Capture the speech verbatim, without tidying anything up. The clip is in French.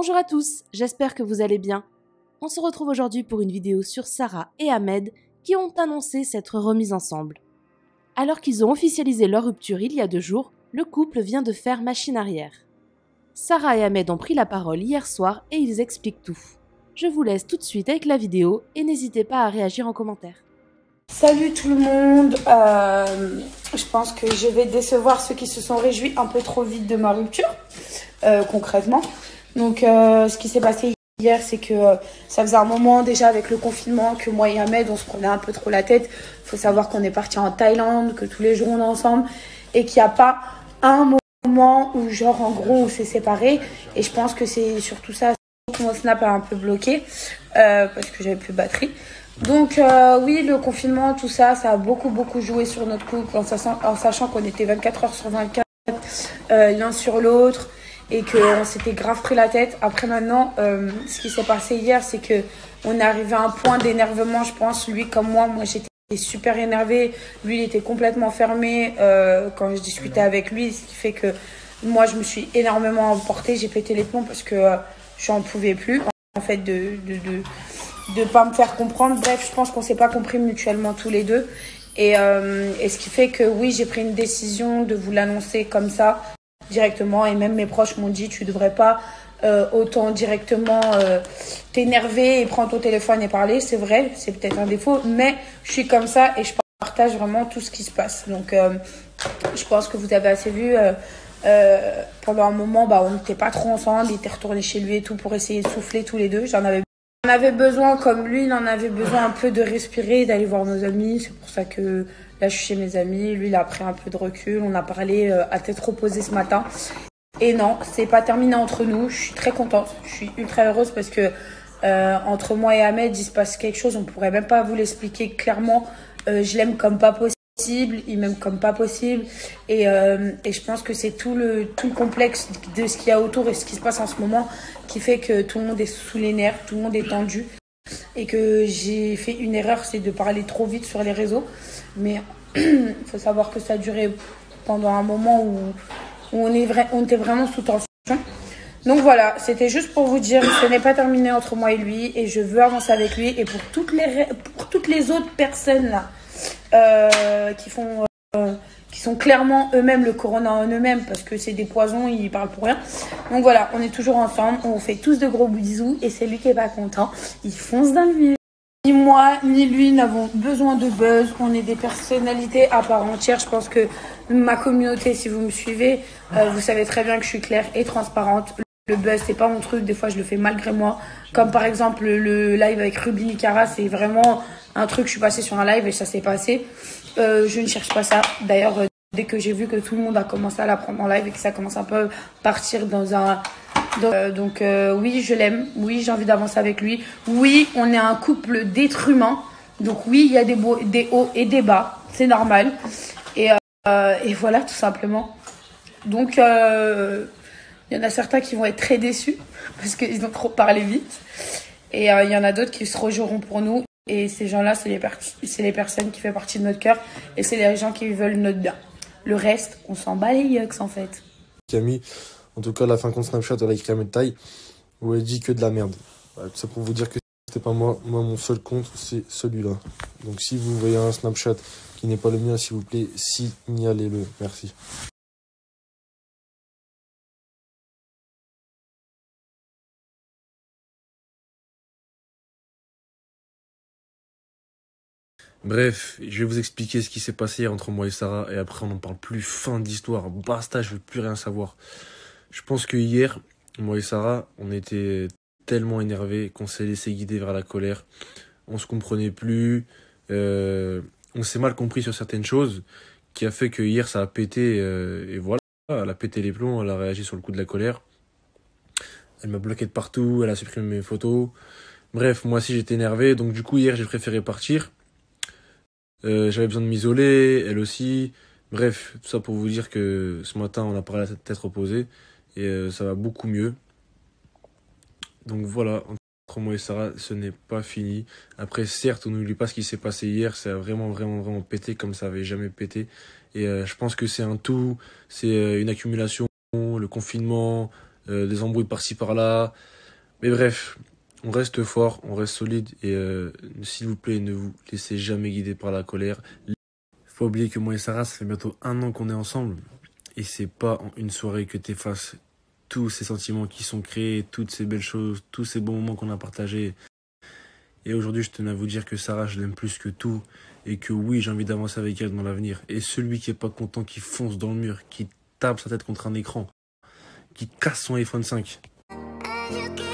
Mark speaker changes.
Speaker 1: Bonjour à tous, j'espère que vous allez bien. On se retrouve aujourd'hui pour une vidéo sur Sarah et Ahmed qui ont annoncé s'être remis ensemble. Alors qu'ils ont officialisé leur rupture il y a deux jours, le couple vient de faire machine arrière. Sarah et Ahmed ont pris la parole hier soir et ils expliquent tout. Je vous laisse tout de suite avec la vidéo et n'hésitez pas à réagir en commentaire.
Speaker 2: Salut tout le monde, euh, je pense que je vais décevoir ceux qui se sont réjouis un peu trop vite de ma rupture, euh, concrètement. Donc euh, ce qui s'est passé hier, c'est que euh, ça faisait un moment déjà avec le confinement que moi et Ahmed, on se prenait un peu trop la tête. Il faut savoir qu'on est parti en Thaïlande, que tous les jours on est ensemble et qu'il n'y a pas un moment où genre en gros on s'est séparés. Et je pense que c'est surtout ça que mon snap a un peu bloqué euh, parce que j'avais plus de batterie. Donc euh, oui, le confinement, tout ça, ça a beaucoup beaucoup joué sur notre couple en sachant, en sachant qu'on était vingt-quatre heures sur vingt-quatre euh, l'un sur l'autre et qu'on s'était grave pris la tête. Après maintenant, euh, ce qui s'est passé hier, c'est que on est arrivé à un point d'énervement, je pense, lui comme moi. Moi, j'étais super énervée. Lui, il était complètement fermé euh, quand je discutais avec lui, ce qui fait que moi, je me suis énormément emportée. J'ai pété les plombs parce que euh, j'en pouvais plus, en fait, de... de, de de pas me faire comprendre. Bref, je pense qu'on s'est pas compris mutuellement tous les deux. Et, euh, et ce qui fait que oui, j'ai pris une décision de vous l'annoncer comme ça, directement. Et même mes proches m'ont dit, tu devrais pas euh, autant directement euh, t'énerver et prendre ton téléphone et parler. C'est vrai, c'est peut-être un défaut, mais je suis comme ça et je partage vraiment tout ce qui se passe. Donc, euh, je pense que vous avez assez vu. Euh, euh, pendant un moment, bah, on n'était pas trop ensemble. Il était retourné chez lui et tout pour essayer de souffler tous les deux. J'en avais On avait besoin, comme lui, il en avait besoin un peu de respirer, d'aller voir nos amis. C'est pour ça que là, je suis chez mes amis. Lui, il a pris un peu de recul. On a parlé euh, à tête reposée ce matin. Et non, c'est pas terminé entre nous. Je suis très contente. Je suis ultra heureuse parce que euh, entre moi et Ahmed, il se passe quelque chose. On pourrait même pas vous l'expliquer clairement. Euh, je l'aime comme pas possible. Il m'aime comme pas possible. Et, euh, et je pense que c'est tout le, tout le complexe de ce qu'il y a autour et ce qui se passe en ce moment qui fait que tout le monde est sous les nerfs, tout le monde est tendu. Et que j'ai fait une erreur, c'est de parler trop vite sur les réseaux. Mais il faut savoir que ça a duré pendant un moment où, où on, est vrai, on était vraiment sous tension. Donc voilà, c'était juste pour vous dire, ce n'est pas terminé entre moi et lui. Et je veux avancer avec lui. Et pour toutes les, pour toutes les autres personnes là, euh, qui font... Euh, qui sont clairement eux-mêmes le corona en eux-mêmes parce que c'est des poisons, ils parlent pour rien. Donc voilà, on est toujours ensemble, on fait tous de gros bisous et c'est lui qui est pas content, il fonce dans le mur. Ni moi, ni lui n'avons besoin de buzz, on est des personnalités à part entière. Je pense que ma communauté, si vous me suivez, euh, vous savez très bien que je suis claire et transparente. Le buzz, c'est pas mon truc, des fois je le fais malgré moi. Comme par exemple le live avec Ruby Nicara, c'est vraiment un truc, je suis passée sur un live et ça s'est passé. Euh, je ne cherche pas ça. D'ailleurs, euh, dès que j'ai vu que tout le monde a commencé à la prendre en live et que ça commence un peu à partir dans un... Dans, euh, donc euh, oui, je l'aime. Oui, j'ai envie d'avancer avec lui. Oui, on est un couple d'êtres humains. Donc oui, il y a des, beaux, des hauts et des bas. C'est normal. Et, euh, et voilà, tout simplement. Donc, euh, il y en a certains qui vont être très déçus parce qu'ils ont trop parlé vite. Et euh, il y en a d'autres qui se rejoueront pour nous. Et ces gens-là, c'est les, c'est les personnes qui font partie de notre cœur. Et c'est les gens qui veulent notre bien. Le reste, on s'en bat les yucks, en fait.
Speaker 3: Camille, en tout cas, la fin compte Snapchat, elle a écrit Ahmed Taï, où elle dit que de la merde. Voilà, tout ça pour vous dire que c'était pas moi. Moi, mon seul compte, c'est celui-là. Donc, si vous voyez un Snapchat qui n'est pas le mien, s'il vous plaît, signalez-le. Merci. Bref, je vais vous expliquer ce qui s'est passé entre moi et Sarah, et après on n'en parle plus, fin d'histoire, basta, je veux plus rien savoir. Je pense que hier, moi et Sarah, on était tellement énervés qu'on s'est laissé guider vers la colère, on se comprenait plus, euh, on s'est mal compris sur certaines choses, qui a fait que hier ça a pété, euh, et voilà, elle a pété les plombs, elle a réagi sur le coup de la colère, elle m'a bloqué de partout, elle a supprimé mes photos, bref, moi aussi j'étais énervé, donc du coup hier j'ai préféré partir. Euh, j'avais besoin de m'isoler, elle aussi. Bref, tout ça pour vous dire que ce matin, on a parlé à la tête reposée et euh, ça va beaucoup mieux. Donc voilà, entre moi et Sarah, ce n'est pas fini. Après, certes, on n'oublie pas ce qui s'est passé hier. Ça a vraiment, vraiment, vraiment pété comme ça avait jamais pété. Et euh, je pense que c'est un tout, c'est euh, une accumulation, le confinement, euh, des embrouilles par-ci par-là. Mais bref, on reste fort, on reste solide et euh, s'il vous plaît, ne vous laissez jamais guider par la colère. Faut oublier que moi et Sarah, ça fait bientôt un an qu'on est ensemble et c'est pas en une soirée que t'effaces tous ces sentiments qui sont créés, toutes ces belles choses, tous ces bons moments qu'on a partagés. Et aujourd'hui, je tenais à vous dire que Sarah, je l'aime plus que tout et que oui, j'ai envie d'avancer avec elle dans l'avenir. Et celui qui est pas content, qui fonce dans le mur, qui tape sa tête contre un écran, qui casse son iPhone cinq.